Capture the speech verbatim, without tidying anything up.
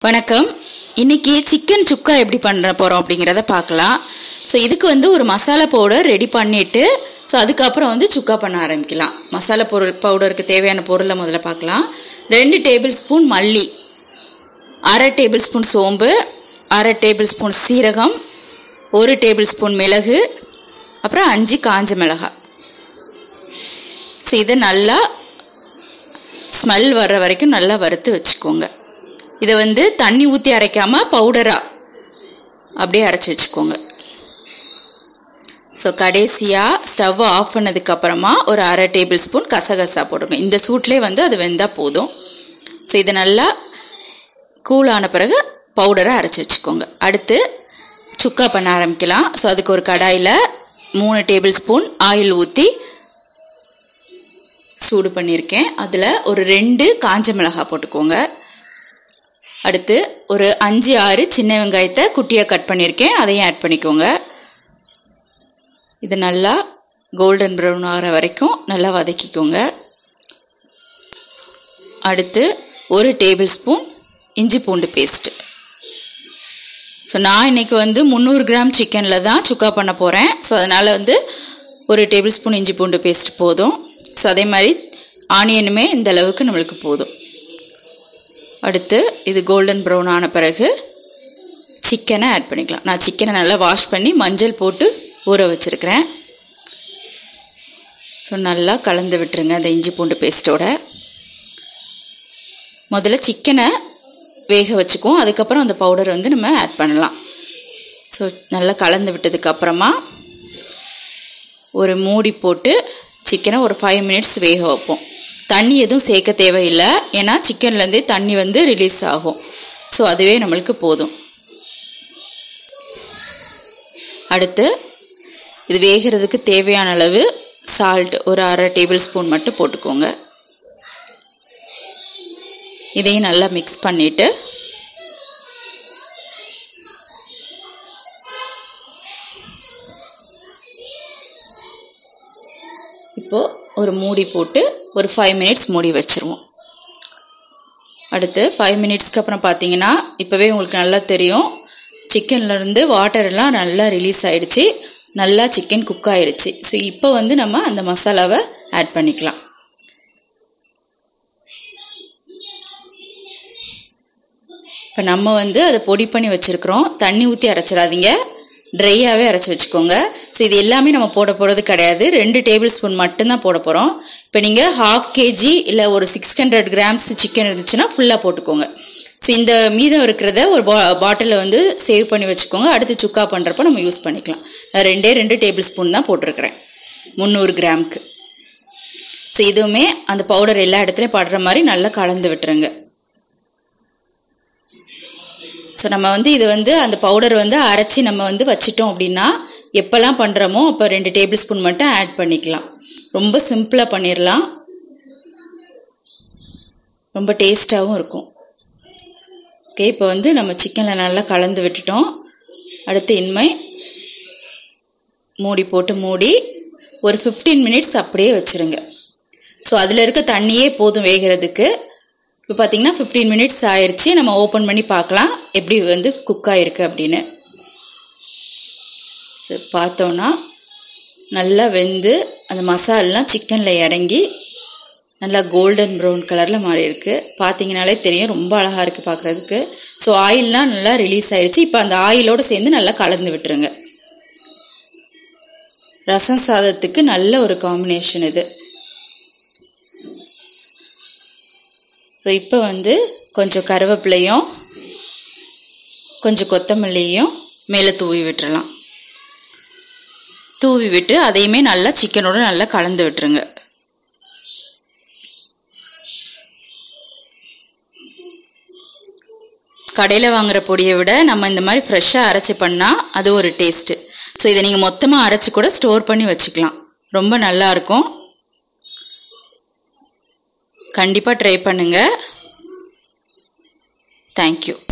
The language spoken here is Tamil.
வணக்கம். இன்னைக்கு சிக்கன் சுக்கா எப்படி பண்ண போகிறோம் அப்படிங்கிறத பார்க்கலாம். ஸோ இதுக்கு வந்து ஒரு மசாலா பவுடர் ரெடி பண்ணிவிட்டு ஸோ அதுக்கப்புறம் வந்து சுக்கா பண்ண ஆரம்பிக்கலாம். மசாலா பொருள் பவுடருக்கு தேவையான பொருளை முதல்ல பார்க்கலாம். ரெண்டு டேபிள் ஸ்பூன் மல்லி, அரை டேபிள் ஸ்பூன் சோம்பு, அரை டேபிள் ஸ்பூன் சீரகம், ஒரு டேபிள் ஸ்பூன் மிளகு, அப்புறம் அஞ்சு காஞ்ச மிளகாய். ஸோ இதை நல்லா ஸ்மெல் வர்ற வரைக்கும் நல்லா வறுத்து வச்சுக்கோங்க. இதை வந்து தண்ணி ஊற்றி அரைக்காமல் பவுடராக அப்படியே அரைச்சி வச்சுக்கோங்க. ஸோ கடைசியாக ஸ்டவ்வை ஆஃப் பண்ணதுக்கப்புறமா ஒரு அரை டேபிள் ஸ்பூன் கசகசா போடுங்க. இந்த சூட்லேயே வந்து அது வெந்தால் போதும். ஸோ இதை நல்லா கூலான பிறகு பவுடரை அரைச்சி வச்சுக்கோங்க. அடுத்து சுக்கா பண்ண ஆரம்பிக்கலாம். ஸோ அதுக்கு ஒரு கடாயில் மூணு டேபிள் ஸ்பூன் ஆயில் ஊற்றி சூடு பண்ணியிருக்கேன். அதில் ஒரு ரெண்டு காஞ்ச மிளகாய் போட்டுக்கோங்க. அடுத்து ஒரு அஞ்சு ஆறு சின்ன வெங்காயத்தை குட்டியாக கட் பண்ணியிருக்கேன், அதையும் ஆட் பண்ணிக்கோங்க. இது நல்லா கோல்டன் ப்ரௌன் ஆகிற வரைக்கும் நல்லா வதக்கிக்கோங்க. அடுத்து ஒரு டேபிள் ஸ்பூன் இஞ்சி பூண்டு பேஸ்ட்டு. ஸோ நான் இன்றைக்கி வந்து முந்நூறு கிராம் சிக்கனில் தான் சுக்கா பண்ண போகிறேன். ஸோ அதனால் வந்து ஒரு டேபிள் ஸ்பூன் இஞ்சி பூண்டு பேஸ்ட் போதும். ஸோ அதே மாதிரி ஆனியனுமே இந்த அளவுக்கு நம்மளுக்கு போதும். அடுத்து இது கோல்டன் ப்ரௌன் ஆன பிறகு சிக்கனை ஆட் பண்ணிக்கலாம். நான் சிக்கனை நல்லா வாஷ் பண்ணி மஞ்சள் போட்டு ஊற வச்சுருக்கிறேன். ஸோ நல்லா கலந்து விட்டுருங்க அந்த இஞ்சி பூண்டு பேஸ்ட்டோட. முதல்ல சிக்கனை வேக வச்சுக்குவோம், அதுக்கப்புறம் அந்த பவுடர் வந்து நம்ம ஆட் பண்ணலாம். ஸோ நல்லா கலந்து விட்டதுக்கப்புறமா ஒரு மூடி போட்டு சிக்கனை ஒரு ஃபைவ் மினிட்ஸ் வேக வைப்போம். தண்ணி எதுவும் சேர்க்க தேவையில்லை, ஏன்னா சிக்கன்லேருந்தே தண்ணி வந்து ரிலீஸ் ஆகும். ஸோ அதுவே நம்மளுக்கு போதும். அடுத்து இது வேகிறதுக்கு தேவையான அளவு சால்ட் ஒரு அரை டேபிள் ஸ்பூன் மட்டும் போட்டுக்கோங்க. இதையும் நல்லா மிக்ஸ் பண்ணிவிட்டு இப்போது ஒரு மூடி போட்டு ஒரு ஃபைவ் மினிட்ஸ் மூடி வச்சுருவோம். அடுத்து ஃபைவ் மினிட்ஸ்க்கு அப்புறம் பார்த்தீங்கன்னா இப்போவே உங்களுக்கு நல்லா தெரியும், சிக்கன்லேருந்து வாட்டர் எல்லாம் நல்லா ரிலீஸ் ஆகிடுச்சு, நல்லா சிக்கன் குக் ஆகிடுச்சு. ஸோ இப்போ வந்து நம்ம அந்த மசாலாவை ஆட் பண்ணிக்கலாம். இப்போ நம்ம வந்து அதை பொடி பண்ணி வச்சுருக்குறோம். தண்ணி ஊற்றி அரைச்சிடாதீங்க, ட்ரையாகவே அரைச்சி வச்சுக்கோங்க. ஸோ இது எல்லாமே நம்ம போட போகிறது கிடையாது, ரெண்டு டேபிள் ஸ்பூன் மட்டும்தான் போட போகிறோம். இப்போ நீங்கள் ஹாஃப் கேஜி இல்லை ஒரு சிக்ஸ் ஹண்ட்ரட் கிராம்ஸ் சிக்கன் இருந்துச்சுன்னா ஃபுல்லாக போட்டுக்கோங்க. ஸோ இந்த மீதம் இருக்கிறத ஒரு பா பாட்டிலில் வந்து சேவ் பண்ணி வச்சுக்கோங்க. அடுத்து சுக்கா பண்ணுறப்போ நம்ம யூஸ் பண்ணிக்கலாம். நான் ரெண்டே ரெண்டு டேபிள் ஸ்பூன் தான் போட்டிருக்கிறேன் முந்நூறு கிராமுக்கு. ஸோ இதுவுமே அந்த பவுடர் எல்லா இடத்துலையும் படுற மாதிரி நல்லா கலந்து விட்டுருங்க. ஸோ நம்ம வந்து இது வந்து அந்த பவுடர் வந்து அரைச்சி நம்ம வந்து வச்சிட்டோம் அப்படின்னா எப்போல்லாம் பண்ணுறோமோ அப்போ ரெண்டு டேபிள் ஸ்பூன் மட்டும் ஆட் பண்ணிக்கலாம். ரொம்ப சிம்பிளாக பண்ணிடலாம், ரொம்ப டேஸ்ட்டாகவும் இருக்கும். ஓகே, இப்போ வந்து நம்ம சிக்கனில் நல்லா கலந்து விட்டுட்டோம். அடுத்து இனிமே மூடி போட்டு மூடி ஒரு ஃபிஃப்டீன் மினிட்ஸ் அப்படியே வச்சுருங்க. ஸோ அதில் இருக்க தண்ணியே போதும் வேகிறதுக்கு. இப்போ பார்த்தீங்கன்னா ஃபிஃப்டீன் மினிட்ஸ் ஆயிடுச்சு. நம்ம ஓப்பன் பண்ணி பார்க்கலாம் எப்படி வந்து குக் ஆகிருக்கு அப்படின்னு. ஸோ பார்த்தோன்னா நல்லா வெந்து அந்த மசாலெலாம் சிக்கனில் இறங்கி நல்லா கோல்டன் ப்ரௌன் கலரில் மாறி இருக்குது. பார்த்தீங்கனாலே தெரியும், ரொம்ப அழகாக இருக்குது பார்க்குறதுக்கு. ஸோ ஆயிலெலாம் நல்லா ரிலீஸ் ஆகிடுச்சு. இப்போ அந்த ஆயிலோடு சேர்ந்து நல்லா கலந்து விட்டுருங்க. ரசம் சாதத்துக்கு நல்ல ஒரு காம்பினேஷன் இது. ஸோ இப்போ வந்து கொஞ்சம் கருவேப்பிலையும் கொஞ்சம் கொத்தமல்லியும் மேலே தூவி விட்டுறலாம். தூவி விட்டு அதையுமே நல்லா சிக்கனோடு நல்லா கலந்து விட்டுருங்க. கடையில் வாங்குகிற பொடியை விட நம்ம இந்த மாதிரி ஃப்ரெஷ்ஷாக அரைச்சி பண்ணால் அது ஒரு டேஸ்ட்டு. ஸோ இதை நீங்கள் மொத்தமாக அரைச்சி கூட ஸ்டோர் பண்ணி வச்சுக்கலாம், ரொம்ப நல்லாயிருக்கும். கண்டிப்பாக ட்ரை பண்ணுங்கள். தேங்க்யூ.